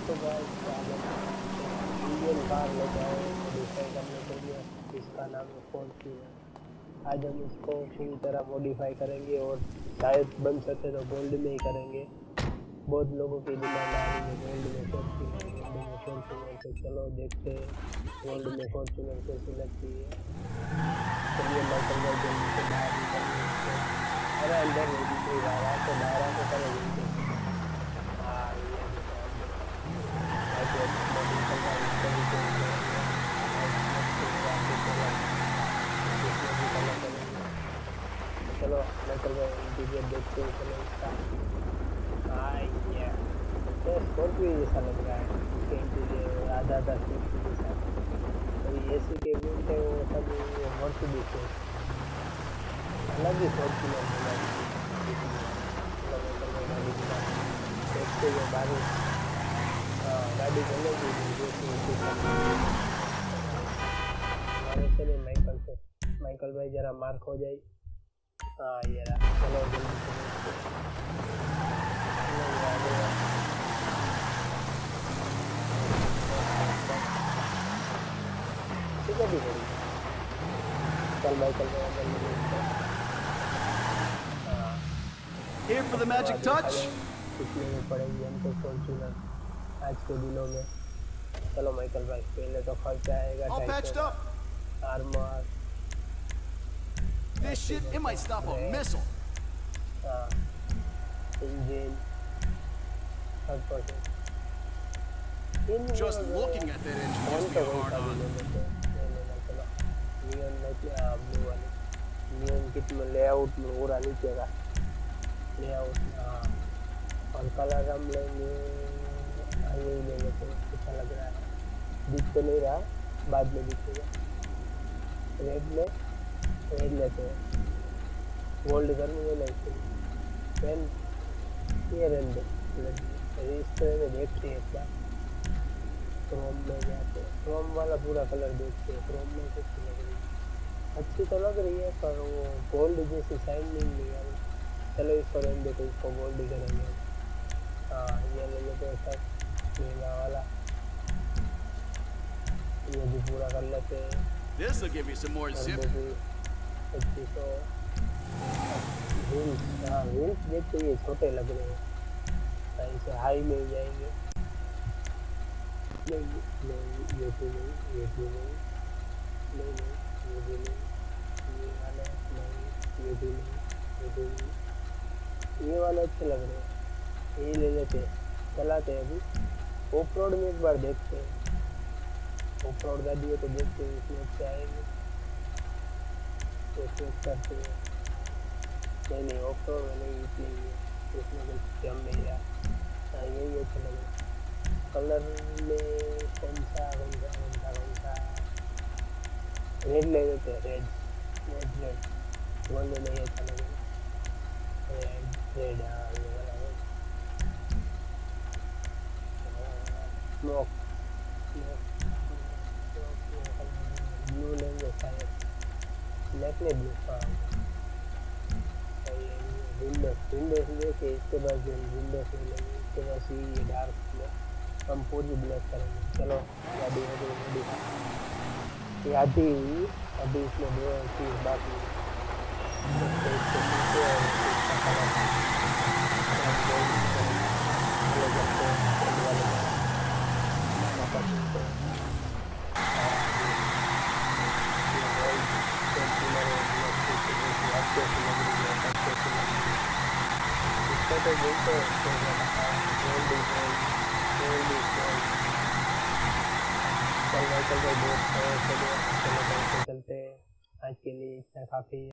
तो guys Indian car लेके आए मॉडिफाई करने के लिए। इसका नाम है फॉर्च्यूनर। आज हम इसको पूरी तरह मॉडिफाई करेंगे और शायद बन सके तो गोल्ड में ही करेंगे। बहुत लोगों की डिमांड आ रही है गोल्ड में फॉर्च्यूनर, गोल्ड में फॉर्च्यूनर। तो चलो देखते हैं गोल्ड में फॉर्च्यूनर कैसी लगती है। चलिए माइकल भाई जल्दी से बाहर निकलिए। अरे अंदर नहीं दिख रही, बाहर आके चलो जल्दी से। हाँ ये देखो अंदर मॉडिफाई का इसको भी चेंज करेंगे। चलो माइकल भाई इंटीरियर देखते हैं। चलो इसका हाँ ये स्कॉर्पियो जैसा लग रहा है। इसके इंटीरियर आधा स्कॉर्पियो जैसा। अभी एसी के वेंट है वो सब मर्सिडीज है, अलग ही फॉर्च्यूनर बना देखते हुए बारिश। हाँ गाड़ी चलेगी हमारे से नहीं माइकल से। माइकल भाई जरा मार्क हो जाए। हाँ ये रहा। चलो जल्दी से ठीक है भी बड़ी। चल माइकल भाई Here for the magic touch. सीखने में पड़ेगी हमको फॉर्च्यूनर आज के दिनों में। चलो माइकल भाई पहले तो खर्चा आएगा All patched up. Armour. This shit, it might stop a missile. Engine हर percent. Just looking at that engine gives me a hard on. चलो नियॉन ब्लू वाली नियॉन किट में लेआउट में और नीचे का लेआउट। हाँ और कलर हम लेंगे यही ले लेते हैं। अच्छा लग रहा है, दिख तो नहीं रहा, बाद में दिखेगा। रेड लेते हैं। गोल्ड करेंगे ना इसके पेन ये रेड इस तरह में देखते हैं एक बार। क्रोम में जाते हैं, क्रोम वाला पूरा कलर देखते हैं। क्रोम में कैसी लग रही है, अच्छी तो लग रही है पर वो गोल्ड जैसी शाइनिंग नहीं आ रही। चलो इसको रहने देते, इसको गोल्ड ही करेंगे। हाँ ये ले लेते हैं सर महंगा वाला, ये भी पूरा कर लेते हैं। This will give you some more zip. 2500 wheels. हाँ व्हील्स देखते ये छोटे लग रहे हैं, इसे हाई में ही जाएंगे। नहीं ये भी नहीं, ये भी नहीं, नहीं ये भी नहीं, ये वाला नहीं, ये भी नहीं, ये भी नहीं। ये वाले अच्छे लग रहे हैं, ये ले लेते हैं। चलाते हैं अभी ऑफ रोड में एक बार देखते हैं। ऑफ रोड गाड़ी है तो देखते हैं इसमें अच्छे आएंगे तो चेक करते हैं। नहीं ऑफ रोड में नहीं, इतनी है इसमें कुछ कम नहीं रहा। हाँ यही अच्छा लग रहा है। कलर में कौन सा रेड ले लेते हैं। रेड गोल्ड नहीं अच्छा लग रहा। रेड हाँ ये वाला है। स्मोक ब्लू लेंगे शायद, ब्लैक में ब्लू। हाँ विंडोज लेके इसके बाद विंडोज ले लेंगे। इसके बाद ये डार्क ब्लैक हम पूरी ब्लैक करेंगे। चलो गाड़ी हो गई रेडी। अभी इसमें दो चीज़ बाकी चलते आज के लिए इतना काफ़ी है।